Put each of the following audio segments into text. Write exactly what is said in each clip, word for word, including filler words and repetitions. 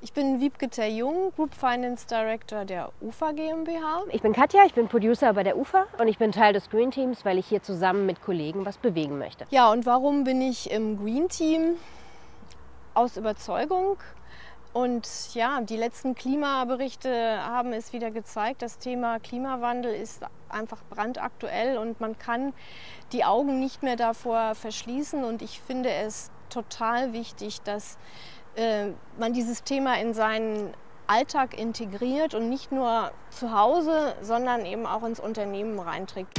Ich bin Wiebke Terjung, Group Finance Director der U F A GmbH. Ich bin Katja, ich bin Producer bei der U F A und ich bin Teil des Green Teams, weil ich hier zusammen mit Kollegen was bewegen möchte. Ja, und warum bin ich im Green Team? Aus Überzeugung. Und ja, die letzten Klimaberichte haben es wieder gezeigt, das Thema Klimawandel ist einfach brandaktuell und man kann die Augen nicht mehr davor verschließen. Und ich finde es total wichtig, dass äh, man dieses Thema in seinen Alltag integriert und nicht nur zu Hause, sondern eben auch ins Unternehmen reinträgt.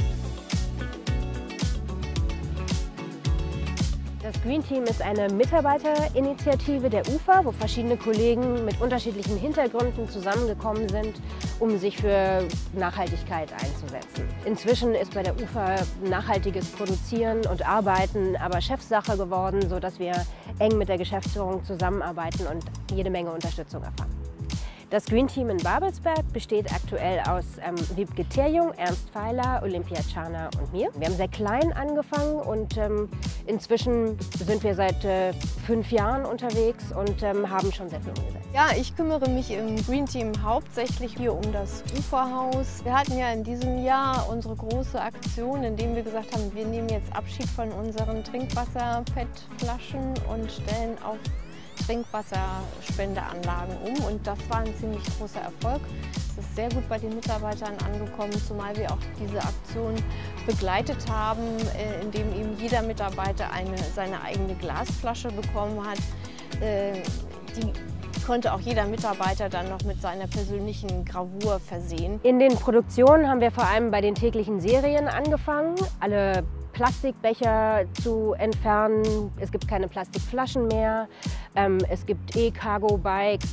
Das Green Team ist eine Mitarbeiterinitiative der U F A, wo verschiedene Kollegen mit unterschiedlichen Hintergründen zusammengekommen sind, um sich für Nachhaltigkeit einzusetzen. Inzwischen ist bei der U F A nachhaltiges Produzieren und Arbeiten aber Chefsache geworden, sodass wir eng mit der Geschäftsführung zusammenarbeiten und jede Menge Unterstützung erfahren. Das Green Team in Babelsberg besteht aktuell aus ähm, Wiebke Terjung, Ernst Feiler, Olympia Czarner und mir. Wir haben sehr klein angefangen und ähm, inzwischen sind wir seit äh, fünf Jahren unterwegs und ähm, haben schon sehr viel umgesetzt. Ja, ich kümmere mich im Green Team hauptsächlich hier um das Uferhaus. Wir hatten ja in diesem Jahr unsere große Aktion, in der wir gesagt haben, wir nehmen jetzt Abschied von unseren Trinkwasser-P E T-Flaschen und stellen auf Trinkwasserspendeanlagen um, und das war ein ziemlich großer Erfolg. Es ist sehr gut bei den Mitarbeitern angekommen, zumal wir auch diese Aktion begleitet haben, indem eben jeder Mitarbeiter eine, seine eigene Glasflasche bekommen hat. Die konnte auch jeder Mitarbeiter dann noch mit seiner persönlichen Gravur versehen. In den Produktionen haben wir vor allem bei den täglichen Serien angefangen, alle Plastikbecher zu entfernen. Es gibt keine Plastikflaschen mehr. Ähm, es gibt E-Cargo-Bikes.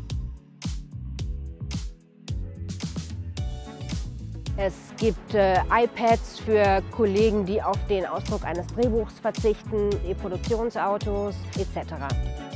Es gibt äh, iPads für Kollegen, die auf den Ausdruck eines Drehbuchs verzichten, E-Produktionsautos et cetera.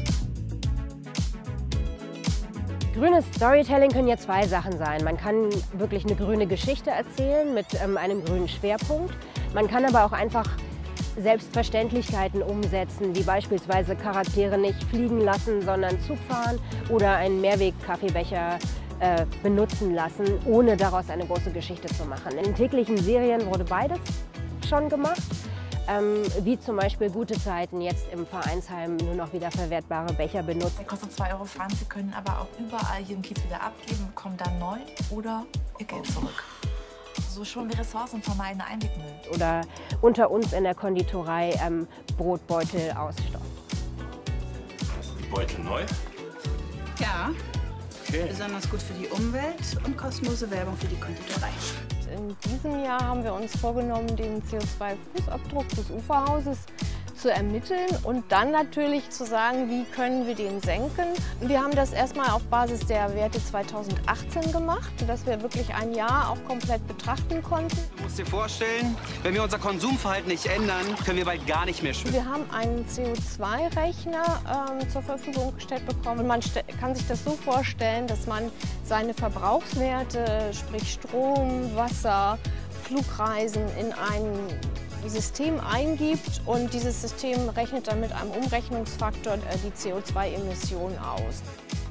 Grünes Storytelling können ja zwei Sachen sein. Man kann wirklich eine grüne Geschichte erzählen mit ähm, einem grünen Schwerpunkt. Man kann aber auch einfach Selbstverständlichkeiten umsetzen, wie beispielsweise Charaktere nicht fliegen lassen, sondern Zug fahren oder einen Mehrweg-Kaffeebecher äh, benutzen lassen, ohne daraus eine große Geschichte zu machen. In den täglichen Serien wurde beides schon gemacht, ähm, wie zum Beispiel Gute Zeiten, jetzt im Vereinsheim nur noch wiederverwertbare Becher benutzen. Der kostet zwei Euro zwanzig, Sie können aber auch überall hier im Kiez wieder abgeben, bekommen dann neu oder Ihr Geld zurück. So schon wir Ressourcen vermeiden, Einwegmüll. Oder unter uns in der Konditorei ähm, Brotbeutel aus Stoff. Sind die Beutel neu? Ja, Okay. besonders gut für die Umwelt und kostenlose Werbung für die Konditorei. In diesem Jahr haben wir uns vorgenommen, den C O zwei Fußabdruck des Uferhauses zu ermitteln und dann natürlich zu sagen, wie können wir den senken. Wir haben das erstmal auf Basis der Werte zweitausendachtzehn gemacht, dass wir wirklich ein Jahr auch komplett betrachten konnten. Du musst dir vorstellen, wenn wir unser Konsumverhalten nicht ändern, können wir bald gar nicht mehr schwimmen. Wir haben einen C O zwei Rechner ähm, zur Verfügung gestellt bekommen. Man kann sich das so vorstellen, dass man seine Verbrauchswerte, sprich Strom, Wasser, Flugreisen, in einen System eingibt und dieses System rechnet dann mit einem Umrechnungsfaktor die C O zwei Emissionen aus.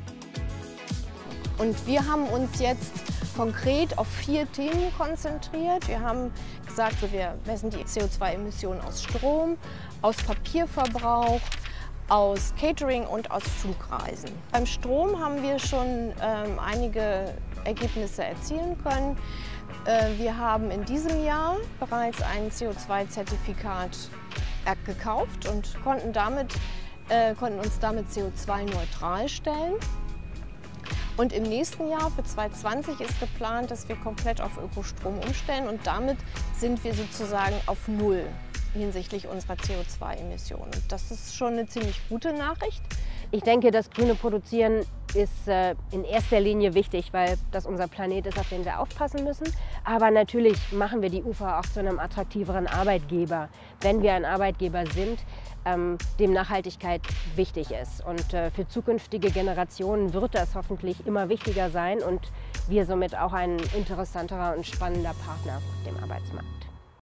Und wir haben uns jetzt konkret auf vier Themen konzentriert. Wir haben gesagt, wir messen die C O zwei Emissionen aus Strom, aus Papierverbrauch, aus Catering und aus Flugreisen. Beim Strom haben wir schon ähm, einige Ergebnisse erzielen können. Wir haben in diesem Jahr bereits ein C O zwei Zertifikat gekauft und konnten, damit, äh, konnten uns damit C O zwei neutral stellen. Und im nächsten Jahr, für zweitausendzwanzig, ist geplant, dass wir komplett auf Ökostrom umstellen und damit sind wir sozusagen auf Null hinsichtlich unserer C O zwei Emissionen. Das ist schon eine ziemlich gute Nachricht. Ich denke, das grüne Produzieren ist äh, in erster Linie wichtig, weil das unser Planet ist, auf den wir aufpassen müssen. Aber natürlich machen wir die U F A auch zu einem attraktiveren Arbeitgeber, wenn wir ein Arbeitgeber sind, ähm, dem Nachhaltigkeit wichtig ist. Und äh, für zukünftige Generationen wird das hoffentlich immer wichtiger sein und wir somit auch ein interessanterer und spannender Partner auf dem Arbeitsmarkt.